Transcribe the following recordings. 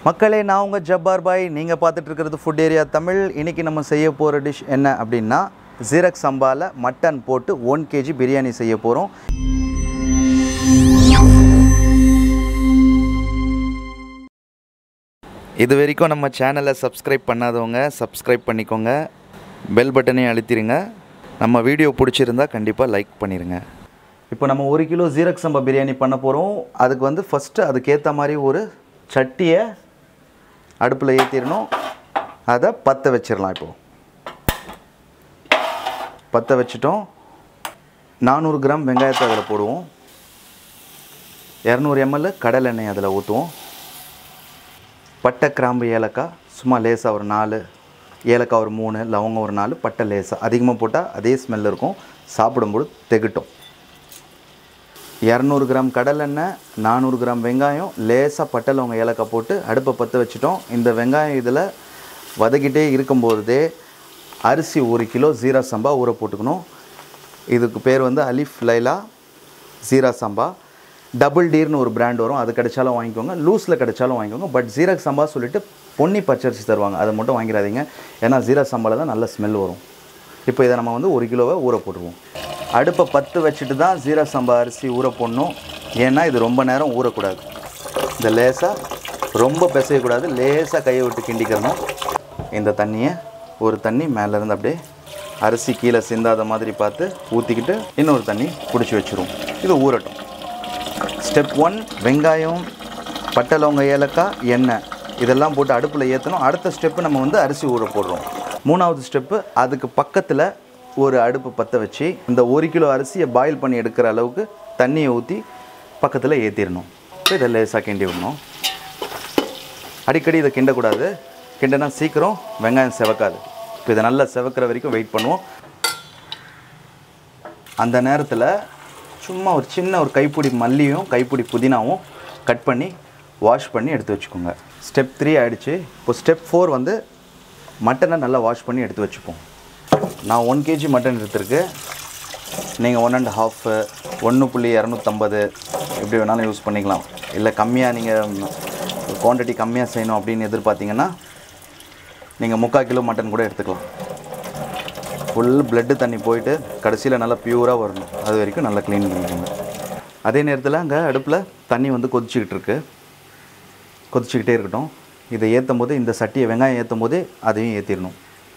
மக்களே, நான் உங்கள் ஜப்பார் பாய். நீங்கள் பார்த்துட்டு இருக்கிறது ஃபுட் ஏரியா தமிழ். இன்றைக்கி நம்ம செய்ய போகிற டிஷ் என்ன அப்படின்னா, ஜீரக் சம்பாவில் மட்டன் போட்டு 1 kg பிரியாணி செய்ய போகிறோம். இது வரைக்கும் நம்ம சேனலை சப்ஸ்கிரைப் பண்ணாதவங்க சப்ஸ்கிரைப் பண்ணிக்கோங்க, பெல் பட்டனையும் அழுத்திடுங்க. நம்ம வீடியோ பிடிச்சிருந்தா கண்டிப்பாக லைக் பண்ணிடுங்க. இப்போ நம்ம 1 கிலோ ஜீரக் சம்பா பிரியாணி பண்ண போகிறோம். அதுக்கு வந்து ஃபஸ்ட்டு அதுக்கேற்ற மாதிரி ஒரு சட்டியை அடுப்பில் ஏற்றிடணும். அதை பற்ற வச்சிடலாம். இப்போது பற்ற வச்சிட்டோம். 400 கிராம் வெங்காயத்தை அதில் போடுவோம். 200 ml கடலெண்ணெய் அதில் ஊற்றுவோம். பட்டை, கிராம்பு, ஏலக்காய் சும்மா லேசாக ஒரு 4, ஏலக்காய் ஒரு 3, லவங்கம் ஒரு 4, பட்டை லேசாக. அதிகமாக போட்டால் அதே ஸ்மெல் இருக்கும், சாப்பிடும்போது திகட்டும். 200 கிராம் கடலெண்ணெய், 400 கிராம் வெங்காயம், லேசாக பட்டை, லவங்கம், ஏலக்காய் போட்டு அடுப்பை பற்ற வச்சுட்டோம். இந்த வெங்காயம் இதில் வதக்கிட்டே இருக்கும்போதே அரிசி 1 கிலோ ஜீரா சம்பா ஊற போட்டுக்கணும். இதுக்கு பேர் வந்து அலிஃப் லைலா ஜீரா சம்பா. டபுள் டீர்னு ஒரு பிராண்ட் வரும், அது கிடைச்சாலும் வாங்கிக்கோங்க, லூஸில் கிடைச்சாலும் வாங்கிக்கோங்க. பட் ஜீரக் சம்பா சொல்லிட்டு பொன்னி பச்சரிசி தருவாங்க, அதை மட்டும் வாங்கிடாதீங்க. ஏன்னா ஜீரா சம்பாவில் தான் நல்ல ஸ்மெல் வரும். இப்போ இதை நம்ம வந்து 1 கிலோவை ஊற போட்டுருவோம். அடுப்பை பற்ற வச்சுட்டு தான் ஜீரா சம்பா அரிசி ஊற போடணும். ஏன்னா இது ரொம்ப நேரம் ஊறக்கூடாது. இந்த லேசாக ரொம்ப பிசையக்கூடாது, லேசாக கையை விட்டு கிண்டிக்கிறணும். இந்த தண்ணியை ஒரு தண்ணி மேலேருந்து அப்படியே அரிசி கீழே சிந்தாத மாதிரி பார்த்து ஊற்றிக்கிட்டு இன்னொரு தண்ணி பிடிச்சி வச்சுருவோம். இது ஊறட்டும். ஸ்டெப் 1, வெங்காயம், பட்டை, லவங்க, ஏலக்காய், எண்ணெய் இதெல்லாம் போட்டு அடுப்பில் ஏற்றணும். அடுத்த ஸ்டெப்பு நம்ம வந்து அரிசி ஊற போடுறோம். 3வது ஸ்டெப்பு, அதுக்கு பக்கத்தில் ஒரு அடுப்பு பற்ற வச்சு இந்த 1 கிலோ அரிசியை பாயில் பண்ணி எடுக்கிற அளவுக்கு தண்ணியை ஊற்றி பக்கத்தில் ஏற்றிடணும். இதை லேசாக கிண்டி விடணும். அடிக்கடி இதை கிண்டக்கூடாது, கிண்டனா சீக்கிரம் வெங்காயம் செவக்காது. இப்போ இதை நல்லா செவக்கிற வரைக்கும் வெயிட் பண்ணுவோம். அந்த நேரத்தில் சும்மா ஒரு சின்ன ஒரு கைப்பிடி மல்லியும் கைப்பிடி புதினாவும் கட் பண்ணி வாஷ் பண்ணி எடுத்து வச்சுக்கோங்க. ஸ்டெப் 3 ஆகிடுச்சு. இப்போ ஸ்டெப் 4 வந்து மட்டனை நல்லா வாஷ் பண்ணி எடுத்து வச்சுப்போம். நான் 1 kg மட்டன் எடுத்துருக்கு. நீங்கள் 1.5, 1.250 எப்படி வேணாலும் யூஸ் பண்ணிக்கலாம். இல்லை கம்மியாக நீங்கள் குவான்டிட்டி கம்மியாக செய்யணும் அப்படின்னு எதிர்பார்த்தீங்கன்னா நீங்கள் 3/4 கிலோ மட்டன் கூட எடுத்துக்கலாம். ஃபுல் பிளட்டு தண்ணி போயிட்டு கடைசியில் நல்லா பியூராக வரணும், அது வரைக்கும் நல்லா க்ளீன் பண்ணிக்கோங்க. அதே நேரத்தில் அங்கே அடுப்பில் தண்ணி வந்து கொதிச்சுக்கிட்டே இருக்கட்டும். இதை ஏற்றும் போது இந்த சட்டியை வெங்காயம் ஏற்றும் போதே அதையும் ஏற்றிடணும்.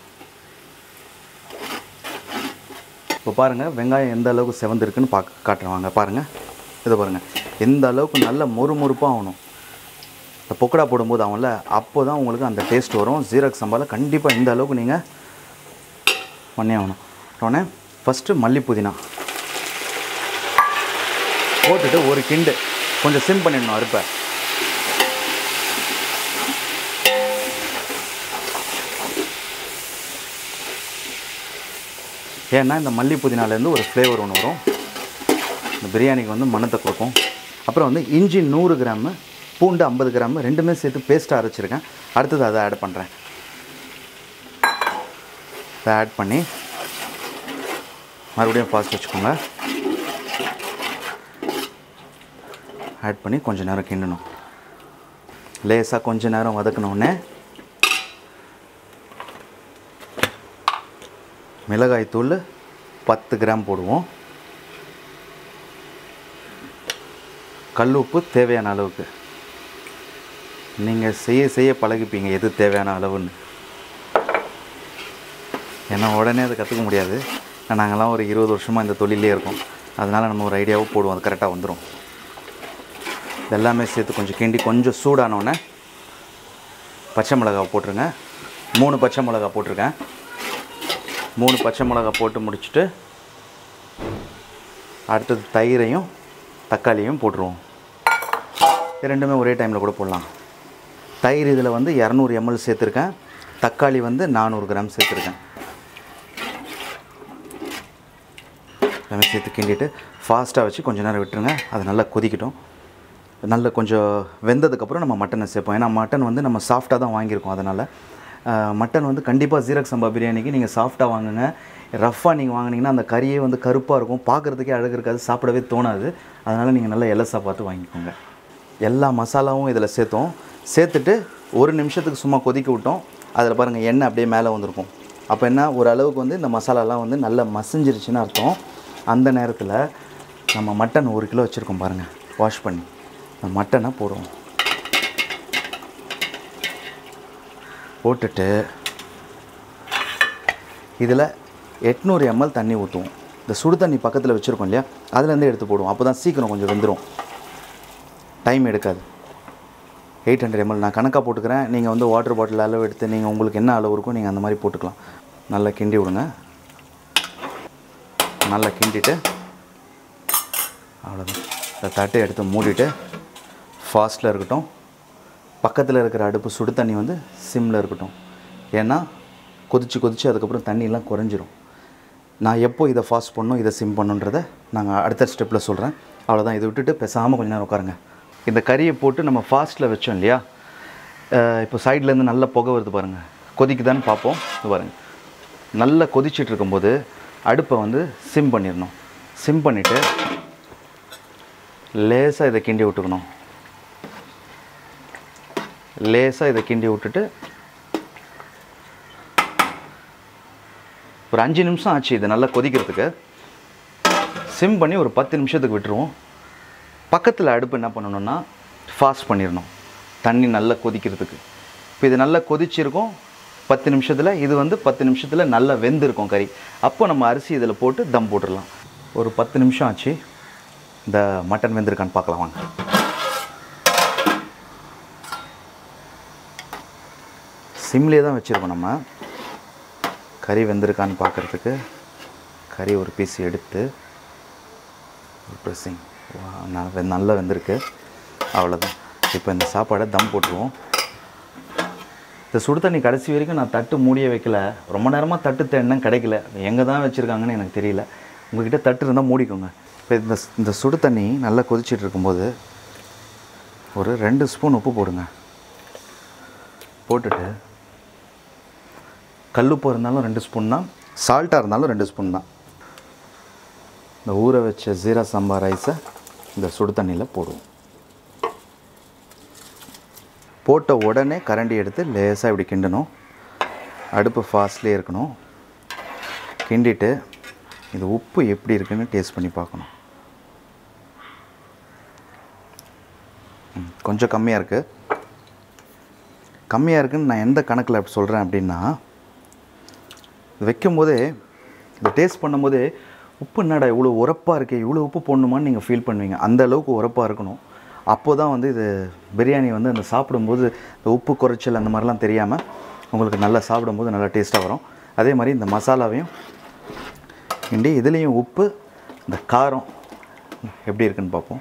இப்போ பாருங்கள் வெங்காயம் எந்த அளவுக்கு செவந்திருக்குன்னு காட்டுறாங்க. பாருங்கள், இதை பாருங்கள், எந்த அளவுக்கு நல்ல மொறுமொறுப்பாக ஆகணும். இந்த பொக்கடா போடும்போது ஆகும்ல, அப்போ தான் உங்களுக்கு அந்த டேஸ்ட் வரும். ஜீரக் சம்பாவில் கண்டிப்பாக இந்த அளவுக்கு நீங்கள் பண்ணி ஆகணும். உடனே ஃபஸ்ட்டு மல்லி புதினா போட்டுட்டு ஒரு கிண்டு கொஞ்சம் சிம் பண்ணிடணும் அடுப்பை. ஏன்னா இந்த மல்லி புதினாலேருந்து ஒரு ஃப்ளேவர் ஒன்று வரும், இந்த பிரியாணிக்கு வந்து மணத்தை கொடுக்கும். அப்புறம் வந்து இஞ்சி 100 கிராமு, பூண்டு 50 கிராமு, ரெண்டுமே சேர்த்து பேஸ்ட்டாக அரைச்சிருக்கேன். அடுத்தது அதை ஆட் பண்ணுறேன். அதை ஆட் பண்ணி மறுபடியும் ஃபாஸ்ட் வச்சுக்கோங்க. ஆட் பண்ணி கொஞ்சம் நேரம் கிண்டணும். லேசாக கொஞ்சம் நேரம் வதக்கினோடனே மிளகாய் தூள் 10 கிராம் போடுவோம். கல் உப்பு தேவையான அளவுக்கு. நீங்கள் செய்ய பழகிப்பீங்க எது தேவையான அளவுன்னு. ஏன்னா உடனே அதை கற்றுக்க முடியாது. நாங்கள்லாம் ஒரு 20 வருஷமாக இந்த தொழிலே இருக்கோம். அதனால் நம்ம ஒரு ஐடியாவும் போடுவோம், அது கரெக்டாக வந்துடும். இதெல்லாமே சேர்த்து கொஞ்சம் கிண்டி கொஞ்சம் சூடானோடனே பச்சை மிளகாய் போட்டுருங்க. 3 பச்சை மிளகாய் போட்டிருக்கேன். 3 பச்சை மிளகாய் போட்டு முடிச்சுட்டு அடுத்தது தயிரையும் தக்காளியும் போட்டுருவோம். ரெண்டுமே ஒரே டைமில் கூட போடலாம். தயிர் இதில் வந்து 200 ml சேர்த்துருக்கேன். தக்காளி வந்து 400 கிராம் சேர்த்துருக்கேன். எல்லாமே சேர்த்து கிண்டிட்டு ஃபாஸ்ட்டாக வச்சு கொஞ்சம் நேரம் விட்டுருங்க. அது நல்லா கொதிக்கட்டும். நல்லா கொஞ்சம் வெந்ததுக்கப்புறம் நம்ம மட்டனை சேர்ப்போம். ஏன்னா மட்டன் வந்து நம்ம சாஃப்டாக தான் வாங்கியிருக்கோம். அதனால் மட்டன் வந்து கண்டிப்பாக ஜீரக் சம்பா பிரியாணிக்கு நீங்கள் சாஃப்டாக வாங்குங்க. ரஃப்பாக நீங்கள் வாங்கினீங்கன்னா அந்த கறியே வந்து கருப்பாக இருக்கும், பார்க்குறதுக்கே அழகு இருக்காது, சாப்பிடவே தோணாது. அதனால் நீங்கள் நல்லா எலசாக பார்த்து வாங்கிக்கோங்க. எல்லா மசாலாவும் இதில் சேர்த்தோம். சேர்த்துட்டு 1 நிமிஷத்துக்கு சும்மா கொதிக்க விட்டோம். அதில் பாருங்கள் எண்ணெய் அப்படியே மேலே வந்திருக்கும். அப்போ என்ன ஓரளவுக்கு வந்து இந்த மசாலாலாம் வந்து நல்லா மசிஞ்சிருச்சுன்னு அர்த்தம். அந்த நேரத்தில் நம்ம மட்டன் 1 கிலோ வச்சுருக்கோம் பாருங்கள், வாஷ் பண்ணி அந்த மட்டனை போடுவோம். போட்டுட்டு இதில் 800 ml தண்ணி ஊற்றுவோம். இந்த சுடு தண்ணி பக்கத்தில் வச்சுருக்கோம் இல்லையா, அதுலேருந்து எடுத்து போடுவோம். அப்போ தான் சீக்கிரம் கொஞ்சம் வெந்துடும், டைம் எடுக்காது. 800 ml நான் கணக்காக போட்டுக்கிறேன். நீங்கள் வந்து வாட்டர் பாட்டில் அளவு எடுத்து நீங்கள் உங்களுக்கு என்ன அளவு இருக்கோ நீங்கள் அந்த மாதிரி போட்டுக்கலாம். நல்லா கிண்டி விடுங்க. நல்லா கிண்டிட்டு அவ்வளோதான். இந்த தட்டை எடுத்து மூடிட்டு ஃபாஸ்ட்டில் இருக்கட்டும். பக்கத்தில் இருக்கிற அடுப்பு சுடு தண்ணி வந்து சிம்மில் இருக்கட்டும். ஏன்னா கொதித்து அதுக்கப்புறம் தண்ணியெலாம் குறைஞ்சிரும். நான் எப்போ இதை ஃபாஸ்ட் பண்ணணும் இதை சிம் பண்ணுன்றதை நாங்கள் அடுத்த ஸ்டெப்பில் சொல்கிறேன். அவ்வளோதான். இதை விட்டுட்டு பேசாமல் கொஞ்ச நேரம் உட்காருங்க. இந்த கறியை போட்டு நம்ம ஃபாஸ்ட்டில் வச்சோம் இல்லையா, இப்போ சைட்லேருந்து நல்ல புகை வருது பாருங்கள், கொதிக்குதான்னு பார்ப்போம். இது பாருங்கள், நல்லா கொதிச்சுட்டு இருக்கும்போது அடுப்பை வந்து சிம் பண்ணிடணும். சிம் பண்ணிவிட்டு லேசாக இதை கிண்டி விட்டுக்கணும். லேசாக இதை கிண்டி விட்டுட்டு ஒரு 5 நிமிஷம் ஆச்சு இது நல்லா கொதிக்கிறதுக்கு. சிம் பண்ணி ஒரு 10 நிமிஷத்துக்கு விட்டுருவோம். பக்கத்தில் அடுப்பு என்ன பண்ணணும்னா ஃபாஸ்ட் பண்ணிடணும், தண்ணி நல்லா கொதிக்கிறதுக்கு. இப்போ இது நல்லா கொதிச்சிருக்கும் 10 நிமிஷத்தில். இது வந்து 10 நிமிஷத்தில் நல்லா வெந்திருக்கும் கறி. அப்போ நம்ம அரிசி இதில் போட்டு தம் போட்டுடலாம். ஒரு 10 நிமிஷம் ஆச்சு. இந்த மட்டன் வெந்திருக்கான்னு பார்க்கலாம் வாங்க. சிம்லேயே தான் வச்சுருக்கோம் நம்ம. கறி வெந்திருக்கான்னு பார்க்குறதுக்கு கறி ஒரு பீஸ் எடுத்து ஒரு ப்ரெஸ்ஸிங் நல்லா வெந்திருக்கு. அவ்வளோதான். இப்போ இந்த சாப்பாடை தம் போட்டுருவோம். இந்த சுடு தண்ணி கடைசி வரைக்கும் நான் தட்டு மூடியே வைக்கல. ரொம்ப நேரமாக தட்டு தேடினேன், கிடைக்கல. எங்கே தான் வச்சுருக்காங்கன்னு எனக்கு தெரியல. உங்கள்கிட்ட தட்டு இருந்தால் மூடிக்கோங்க. இப்போ இந்த சுடு தண்ணி நல்லா கொதிச்சிட்டு இருக்கும்போது ஒரு 2 ஸ்பூன் உப்பு போடுங்க. போட்டுட்டு கல்லுப்பு இருந்தாலும் 2 ஸ்பூன் தான், சால்ட்டாக இருந்தாலும் 2 ஸ்பூன் தான். இந்த ஊற வச்ச ஜீரா சம்பா ரைஸை இந்த சுடு தண்ணியில் போடுவோம். போட்ட உடனே கரண்டி எடுத்து லேசாக இப்படி கிண்டணும். அடுப்பு ஃபாஸ்ட்லேயே இருக்கணும். கிண்டிட்டு இது உப்பு எப்படி இருக்குன்னு டேஸ்ட் பண்ணி பார்க்கணும். கொஞ்சம் கம்மியாக இருக்குது. கம்மியாக இருக்குதுன்னு நான் எந்த கணக்கில் அப்படி சொல்கிறேன் அப்படின்னா, வைக்கும்போதே இந்த டேஸ்ட் பண்ணும்போதே உப்பு என்னடா இவ்வளோ உரப்பாக இருக்கே, இவ்வளோ உப்பு போடணுமான்னு நீங்கள் ஃபீல் பண்ணுவீங்க. அந்த அளவுக்கு உரப்பாக இருக்கணும். அப்போ தான் வந்து இது பிரியாணி வந்து அந்த சாப்பிடும்போது இந்த உப்பு குறைச்சல் அந்த மாதிரிலாம் தெரியாமல் உங்களுக்கு நல்லா சாப்பிடும்போது நல்லா டேஸ்ட்டாக வரும். அதே மாதிரி இந்த மசாலாவையும் கிண்டி இதுலேயும் உப்பு இந்த காரம் எப்படி இருக்குன்னு பார்ப்போம்.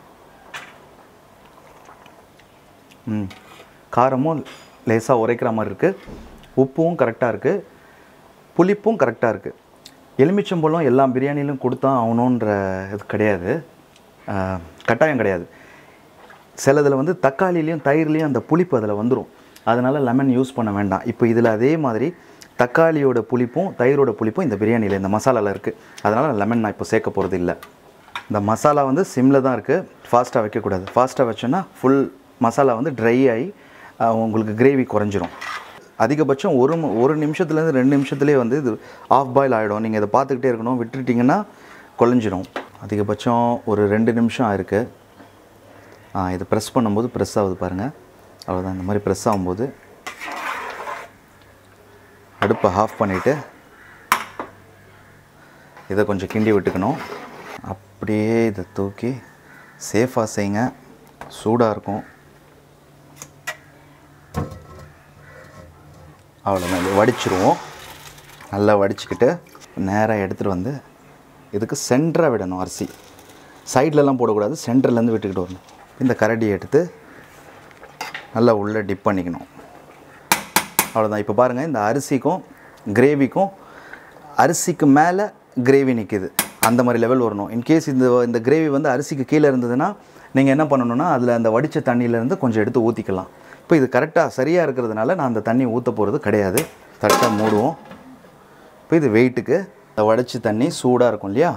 காரமும் லேசாக உரைக்கிற மாதிரி இருக்குது. உப்பும் கரெக்டாக இருக்குது. புளிப்பும் கரெக்டாக இருக்குது. எலுமிச்சம்பழம் எல்லா பிரியாணியிலும் கொடுத்தா ஆகணுன்ற இது கிடையாது, கட்டாயம் கிடையாது. சிலதில் வந்து தக்காளிலையும் தயிர்லேயும் அந்த புளிப்பு அதில் வந்துடும். அதனால் லெமன் யூஸ் பண்ண வேண்டாம். இப்போ இதில் அதே மாதிரி தக்காளியோட புளிப்பும் தயிரோட புளிப்பும் இந்த பிரியாணியில் இந்த மசாலாவில் இருக்குது. அதனால் லெமன் நான் இப்போ சேர்க்க போகிறது இல்லை. இந்த மசாலா வந்து சிம்மில் தான் இருக்குது. ஃபாஸ்ட்டாக வைக்கக்கூடாது. ஃபாஸ்ட்டாக வச்சோன்னா ஃபுல் மசாலா வந்து ட்ரை ஆகி உங்களுக்கு கிரேவி குறைஞ்சிரும். அதிகபட்சம் ஒரு நிமிஷத்துலேருந்து 2 நிமிஷத்துலேயே வந்து இது ஆஃப் பாயில் ஆகிடும். நீங்கள் இதை பார்த்துக்கிட்டே இருக்கணும். விட்டுட்டிங்கன்னா குழஞ்சிரும். அதிகபட்சம் ஒரு 2 நிமிஷம் ஆயிருக்கு. இது ப்ரெஸ் பண்ணும்போது ப்ரெஸ் ஆகுது பாருங்கள். அவ்வளோதான். இந்த மாதிரி ப்ரெஸ் ஆகும்போது அடுப்பை ஆஃப் பண்ணிவிட்டு இதை கொஞ்சம் கிண்டி விட்டுக்கணும். அப்படியே இதை தூக்கி சேஃபாக செய்யுங்க. சூடாக இருக்கும். அவ்வளோதான். இது வடிச்சிருவோம். நல்லா வடிச்சுக்கிட்டு நேராக எடுத்துகிட்டு வந்து இதுக்கு சென்டராக விடணும். அரிசி சைட்லலாம் போடக்கூடாது, சென்டர்லேருந்து விட்டுக்கிட்டு வரணும். இந்த கரடியை எடுத்து நல்லா உள்ளே டிப் பண்ணிக்கணும். அவ்வளோதான். இப்போ பாருங்கள், இந்த அரிசிக்கும் கிரேவிக்கும் அரிசிக்கு மேலே கிரேவி நிற்கிது. அந்த மாதிரி லெவல் வரணும். இன்கேஸ் இந்த கிரேவி வந்து அரிசிக்கு கீழே இருந்ததுன்னா நீங்கள் என்ன பண்ணணுன்னா அதில் அந்த வடித்த தண்ணியிலேருந்து கொஞ்சம் எடுத்து ஊற்றிக்கலாம். இப்போ இது கரெக்டாக சரியாக இருக்கிறதுனால நான் அந்த தண்ணி ஊற்ற போகிறது கிடையாது. தட்டை மூடுவோம். இப்போ இது வெயிட்டுக்கு இந்த வடித்த தண்ணி சூடாக இருக்கும் இல்லையா,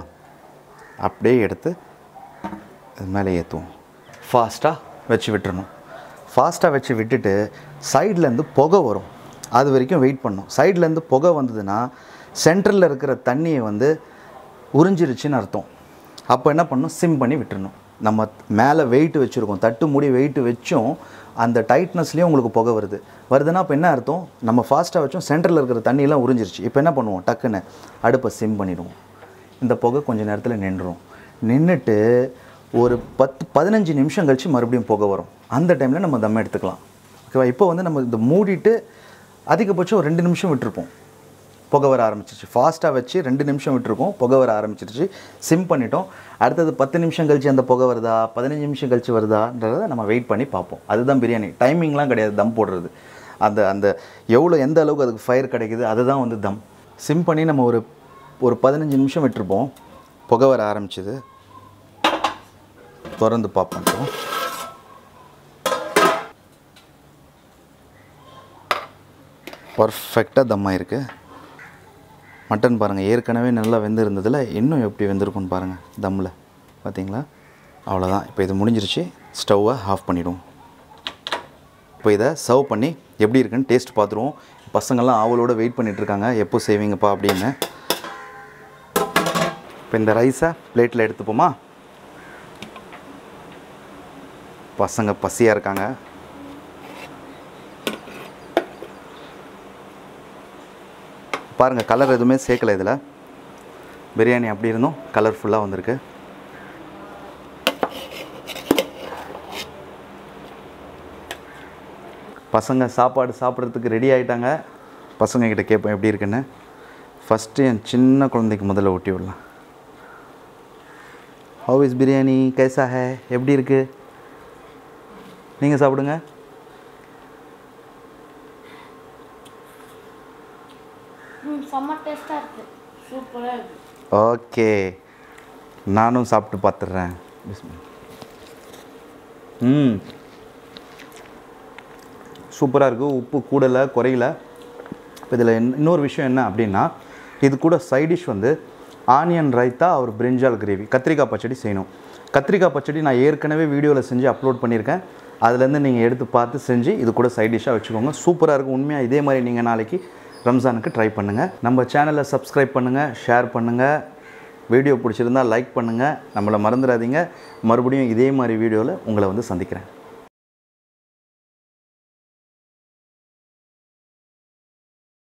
அப்படியே எடுத்து இது மேலே ஏற்றுவோம். ஃபாஸ்ட்டாக வச்சு விட்டுறணும். ஃபாஸ்ட்டாக வச்சு விட்டுட்டு சைட்லேருந்து புகை வரும், அது வரைக்கும் வெயிட் பண்ணணும். சைட்லேருந்து புகை வந்ததுன்னா சென்டரில் இருக்கிற தண்ணியை வந்து உறிஞ்சிருச்சுன்னு அர்த்தம். அப்போ என்ன பண்ணணும், சிம் பண்ணி விட்டுறணும். நம்ம மேலே வெயிட் வச்சுருக்கோம், தட்டு மூடி வெயிட் வச்சும் அந்த டைட்னஸ்லேயும் உங்களுக்கு புகை வருதுன்னா அப்போ என்ன அர்த்தம், நம்ம ஃபாஸ்ட்டாக வச்சோம், சென்டரில் இருக்கிற தண்ணியெல்லாம் உறிஞ்சிருச்சு. இப்போ என்ன பண்ணுவோம், டக்குன்னு அடுப்பை சிம் பண்ணிவிடுவோம். இந்த புகை கொஞ்சம் நேரத்தில் நின்றுட்டு ஒரு 10-15 நிமிஷம் கழித்து மறுபடியும் புகை வரும். அந்த டைமில் நம்ம தம் எடுத்துக்கலாம். ஓகேவா? இப்போ வந்து நம்ம இதை மூடிட்டு அதிகபட்சம் ஒரு 2 நிமிஷம் விட்டுருப்போம், புகை வர ஆரம்பிச்சிருச்சு. ஃபாஸ்ட்டாக வச்சு 2 நிமிஷம் விட்டுருக்கோம், புகை வர ஆரம்பிச்சிருச்சு. சிம் பண்ணிட்டோம். அடுத்தது 10 நிமிஷம் கழிச்சு அந்த புகை வருதா, 15 நிமிஷம் கழிச்சு வருதான்றதை நம்ம வெயிட் பண்ணி பார்ப்போம். அதுதான் பிரியாணி. டைமிங்லாம் கிடையாது தம் போடுறது. அந்த எந்த அளவுக்கு அதுக்கு ஃபயர் கிடைக்குது அதுதான் வந்து தம். சிம் பண்ணி நம்ம ஒரு 15 நிமிஷம் விட்டுருப்போம், புகை வர ஆரம்பிச்சிது. திறந்து பார்ப்போம். பர்ஃபெக்டாக தம்மாக இருக்குது. மட்டன் பாருங்கள், ஏற்கனவே நல்லா வெந்து இருந்ததில் இன்னும் எப்படி வெந்திருக்குன்னு பாருங்கள் தம்மில், பார்த்தீங்களா? அவ்வளோதான். இப்போ இது முடிஞ்சிருச்சு. ஸ்டவ்வை ஆஃப் பண்ணிவிடுவோம். இப்போ இதை சர்வ் பண்ணி எப்படி இருக்குன்னு டேஸ்ட் பார்த்துருவோம். பசங்கள்லாம் ஆவலோடு வெயிட் பண்ணிகிட்ருக்காங்க, எப்போ செய்வீங்கப்பா அப்படின்னு. இப்போ இந்த ரைஸை பிளேட்டில் எடுத்துப்போமா? பசங்க பசியாக இருக்காங்க. பாருங்கள், கலர் எதுவுமே சேர்க்கலை இதில். பிரியாணி அப்படி இருந்தும் கலர்ஃபுல்லாக வந்திருக்கு. பசங்க சாப்பாடு சாப்பிட்றதுக்கு ரெடி ஆகிட்டாங்க. பசங்கக்கிட்ட கேட்பேன் எப்படி இருக்குன்னு. ஃபஸ்ட்டு என் சின்ன குழந்தைக்கு முதல்ல ஊட்டி விடலாம். ஹவ் இஸ் பிரியாணி, கைசா ஹே, எப்படி இருக்குது? நீங்கள் சாப்பிடுங்க. செம்ம டேஸ்ட்டாக இருக்குது, சூப்பராக இருக்குது. ஓகே, நானும் சாப்பிட்டு பார்த்துட்றேன். சூப்பராக இருக்குது. உப்பு கூடலை குறையில. இப்போ இதில் இன்னொரு விஷயம் என்ன அப்படின்னா, இது கூட சைடிஷ் வந்து ஆனியன் ரைத்தா ஒரு பிரிஞ்சால் கிரேவி, கத்திரிக்காய் பச்சடி செய்யணும். கத்திரிக்காய் பச்சடி நான் ஏற்கனவே வீடியோவில் செஞ்சு அப்லோட் பண்ணியிருக்கேன். அதுலேருந்து நீங்கள் எடுத்து பார்த்து செஞ்சு இது கூட சைடிஷ்ஷாக வச்சுக்கோங்க. சூப்பராக இருக்கும். உண்மையாக இதே மாதிரி நீங்கள் நாளைக்கு ரம்ஜானுக்கு ட்ரை பண்ணுங்கள். நம்ம சேனலை சப்ஸ்கிரைப் பண்ணுங்கள், ஷேர் பண்ணுங்கள். வீடியோ பிடிச்சிருந்தால் லைக் பண்ணுங்கள். நம்மளை மறந்துடாதீங்க. மறுபடியும் இதே மாதிரி வீடியோவில் உங்களை வந்து சந்திக்கிறேன்.